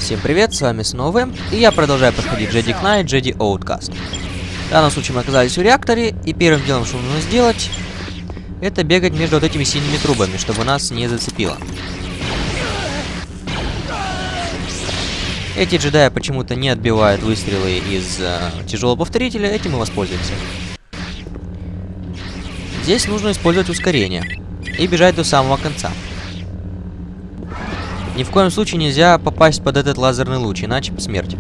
Всем привет, с вами снова Эм, и я продолжаю проходить Jedi Knight, Jedi Outcast. В данном случае мы оказались в реакторе, и первым делом, что нужно сделать, это бегать между вот этими синими трубами, чтобы нас не зацепило. Эти джедаи почему-то не отбивают выстрелы из тяжелого повторителя, этим мы воспользуемся. Здесь нужно использовать ускорение и бежать до самого конца. Ни в коем случае нельзя попасть под этот лазерный луч, иначе смерть.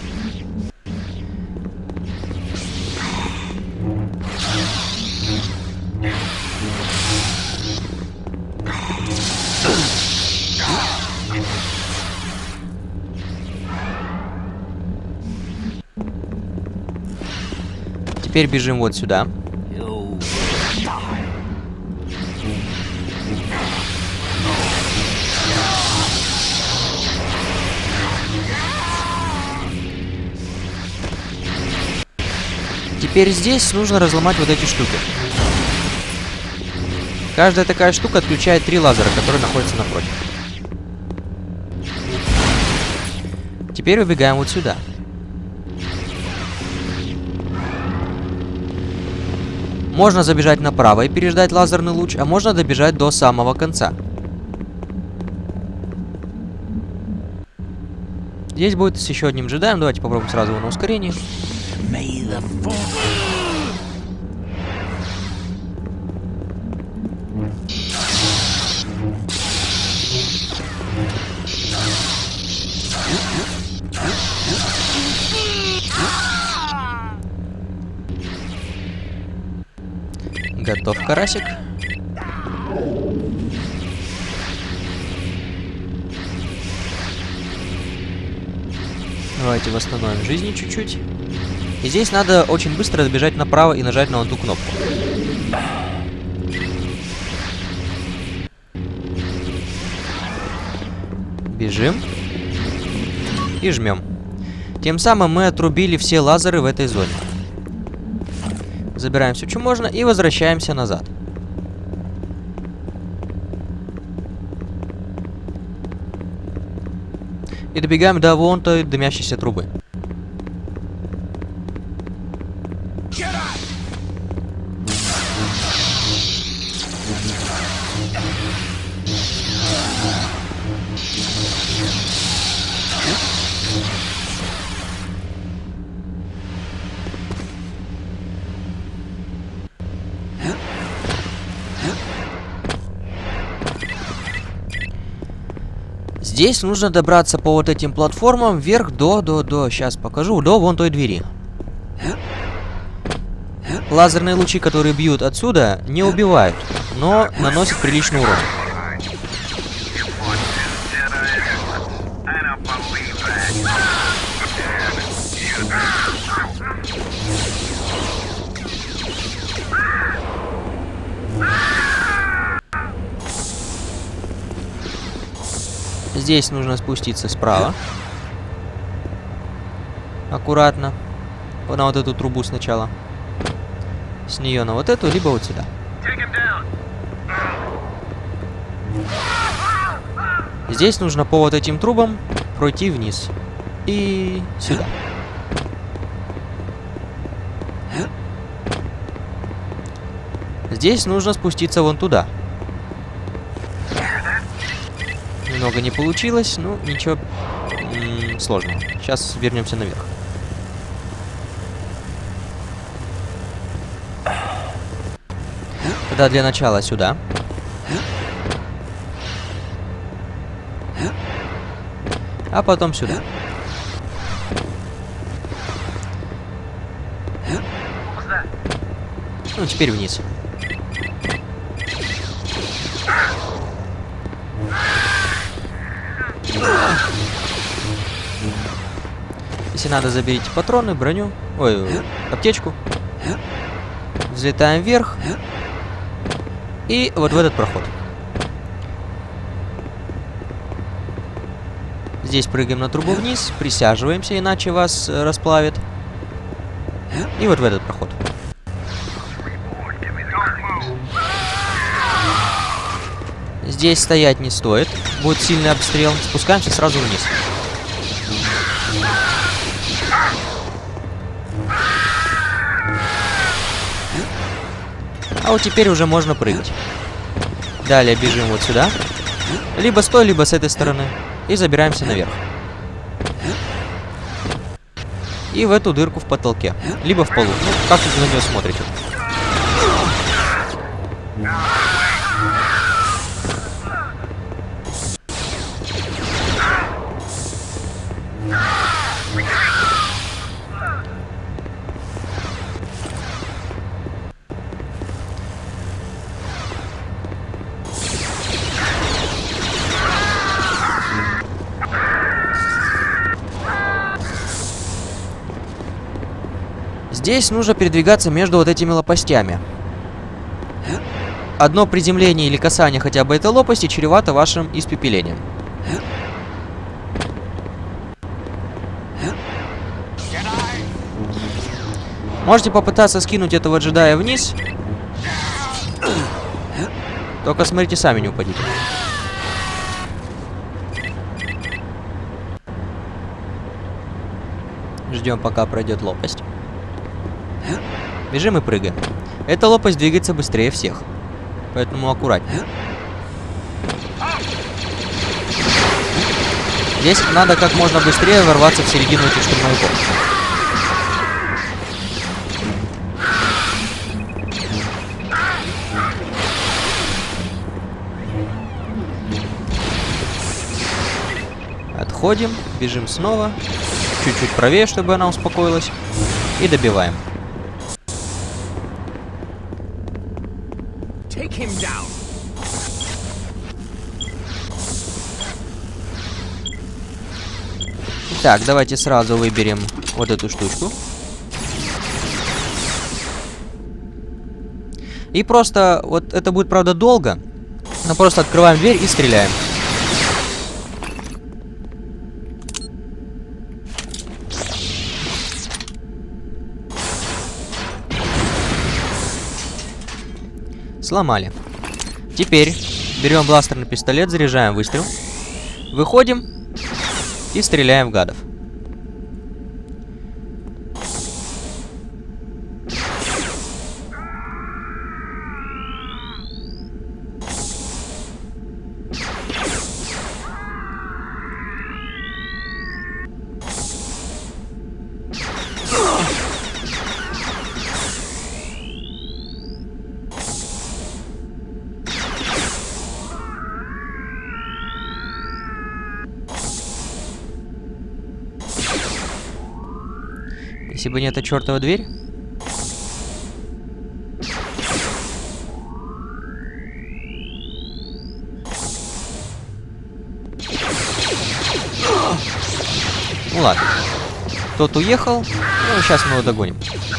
Теперь бежим вот сюда. Теперь здесь нужно разломать вот эти штуки. Каждая такая штука отключает 3 лазера, которые находятся напротив. Теперь убегаем вот сюда. Можно забежать направо и переждать лазерный луч, а можно добежать до самого конца. Здесь будет с еще одним джедаем. Давайте попробуем сразу его на ускорении. Готов, карасик. Давайте восстановим жизни чуть-чуть. И здесь надо очень быстро добежать направо и нажать на эту кнопку. Бежим. И жмем. Тем самым мы отрубили все лазеры в этой зоне. Забираем все, что можно, и возвращаемся назад. И добегаем до вон той дымящейся трубы. Здесь нужно добраться по вот этим платформам вверх сейчас покажу, до вон той двери. Лазерные лучи, которые бьют отсюда, не убивают, но наносят приличный урон. Здесь нужно спуститься справа. Аккуратно. На вот эту трубу сначала. С нее на вот эту, либо вот сюда. Здесь нужно по вот этим трубам пройти вниз. И сюда. Здесь нужно спуститься вон туда. Немного не получилось, ну ничего сложного. Сейчас вернемся наверх. Тогда для начала сюда. А потом сюда. Ну, теперь вниз. Если надо, заберите патроны, броню. Ой, аптечку. Взлетаем вверх. И вот в этот проход. Здесь прыгаем на трубу вниз, присаживаемся, иначе вас расплавит. И вот в этот проход. Здесь стоять не стоит. Будет сильный обстрел. Спускаемся сразу вниз. А вот теперь уже можно прыгать. Далее бежим вот сюда. Либо с той, либо с этой стороны. И забираемся наверх. И в эту дырку в потолке. Либо в полу. Ну, как вы на нее смотрите. Здесь нужно передвигаться между вот этими лопастями. Одно приземление или касание хотя бы этой лопасти чревато вашим испепелением. Можете попытаться скинуть этого джедая вниз. Только смотрите, сами не упадите. Ждем, пока пройдет лопасть. Бежим и прыгаем. Эта лопасть двигается быстрее всех. Поэтому аккуратнее. Здесь надо как можно быстрее ворваться в середину этих штурмовиков. Отходим, бежим снова. Чуть-чуть правее, чтобы она успокоилась. И добиваем. Так, давайте сразу выберем вот эту штучку. И просто, вот это будет, правда, долго, но просто открываем дверь и стреляем. Сломали. Теперь берем бластерный пистолет, заряжаем выстрел. Выходим и стреляем в гадов. Если бы не эта чертова дверь. Ну ладно. Тот уехал. Ну, сейчас мы его догоним.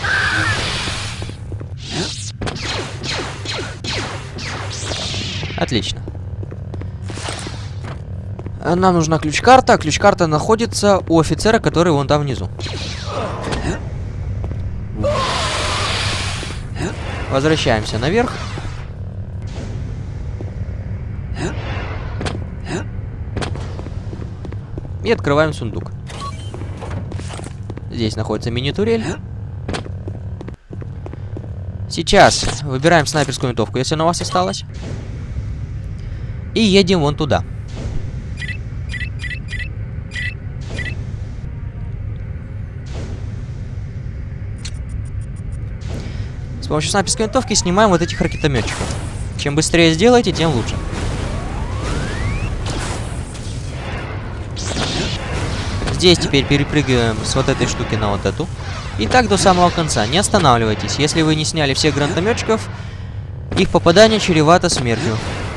Отлично. Нам нужна ключ-карта. Ключ-карта находится у офицера, который вон там внизу. Возвращаемся наверх. И открываем сундук. Здесь находится мини-турель. Сейчас выбираем снайперскую винтовку, если она у вас осталась. И едем вон туда. С помощью снайперской винтовки снимаем вот этих ракетометчиков. Чем быстрее сделаете, тем лучше. Здесь теперь перепрыгиваем с вот этой штуки на вот эту. И так до самого конца. Не останавливайтесь. Если вы не сняли всех гранатометчиков, их попадание чревато смертью.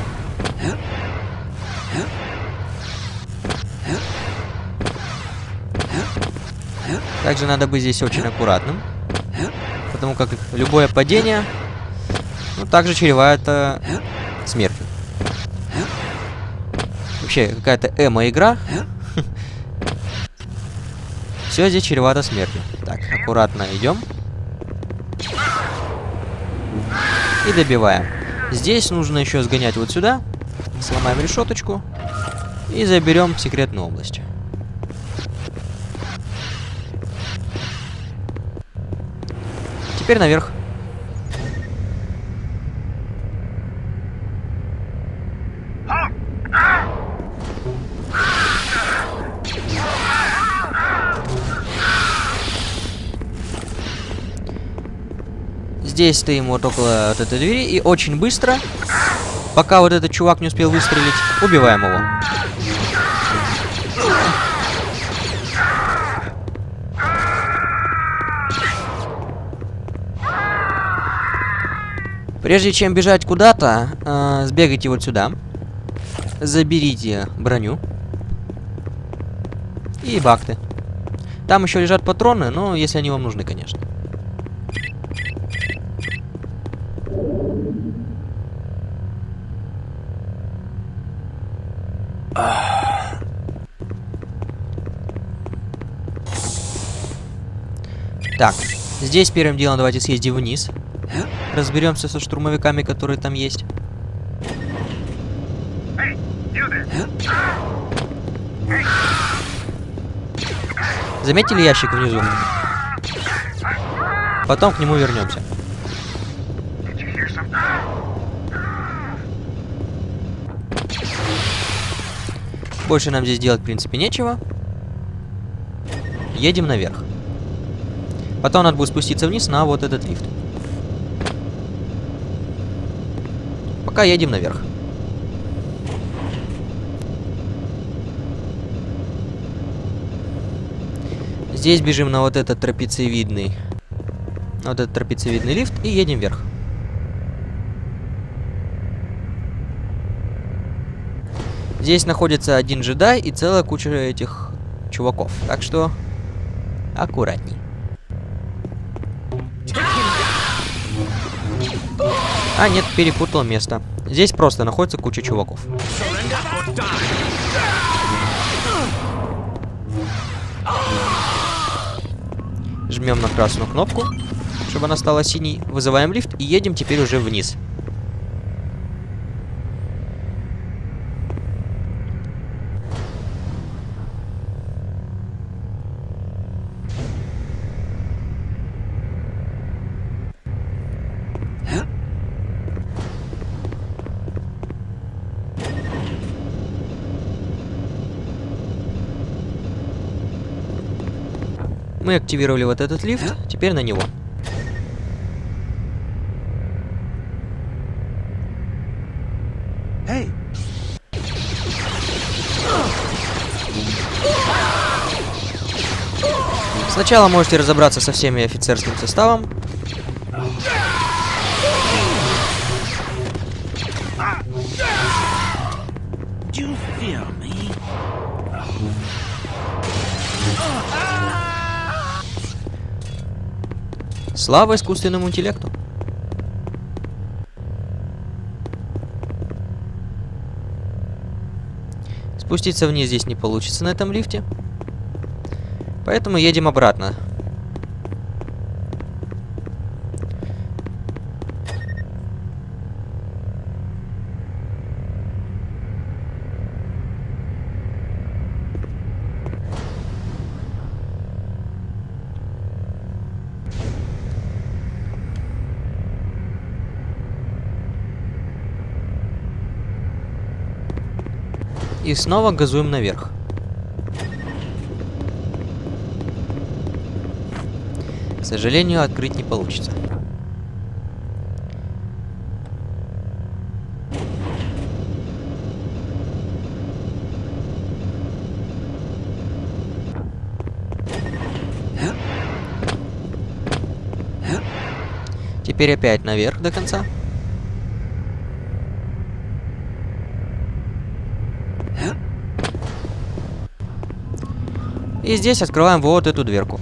Также надо быть здесь очень аккуратным. Потому как любое падение, ну, также чревато смертью. Вообще, какая-то эмо-игра. Все здесь чревато смертью. Так, аккуратно идем. И добиваем. Здесь нужно еще сгонять вот сюда. Сломаем решеточку. И заберем секретную область. Теперь наверх. Здесь стоим вот около вот этой двери и очень быстро, пока вот этот чувак не успел выстрелить, убиваем его. Прежде чем бежать куда-то, сбегайте вот сюда. Заберите броню. И бакты. Там еще лежат патроны, но если они вам нужны, конечно. Так, здесь первым делом давайте съездим вниз. Разберемся со штурмовиками, которые там есть. Заметили ящик внизу? Потом к нему вернемся. Больше нам здесь делать, в принципе, нечего. Едем наверх. Потом надо будет спуститься вниз на вот этот лифт. Пока едем наверх. Здесь бежим на вот этот трапециевидный лифт и едем вверх. Здесь находится один джедай и целая куча этих чуваков. Так что аккуратней. А, нет, перепутал место. Здесь просто находится куча чуваков. Жмем на красную кнопку, чтобы она стала синей. Вызываем лифт и едем теперь уже вниз. Мы активировали вот этот лифт, теперь на него. Сначала можете разобраться со всеми офицерским составом. Слава искусственному интеллекту. Спуститься вниз здесь не получится на этом лифте. Поэтому едем обратно. И снова газуем наверх. К сожалению, открыть не получится. Теперь опять наверх до конца. И здесь открываем вот эту дверку.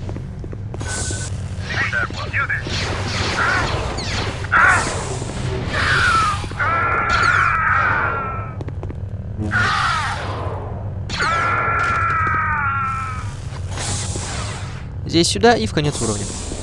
Здесь сюда и в конец уровня.